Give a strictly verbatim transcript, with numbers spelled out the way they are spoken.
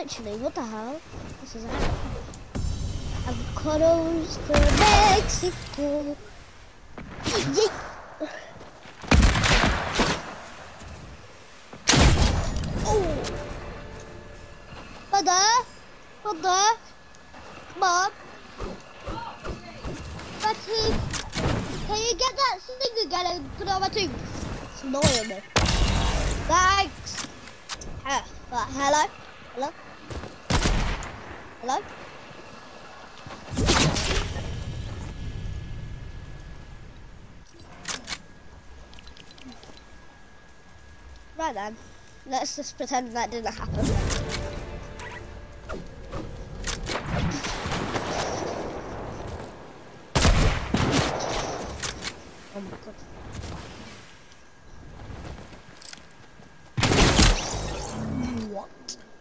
Literally, what the hell? This is avocados to Mexico. Yeet. Oh, mother, mother, mom, my teeth. Can you get that thing again and put it on my tooth? It's annoying me. Thanks. Uh, uh, hello, hello, hello. Right then, let's just pretend that didn't happen. Oh my god. What?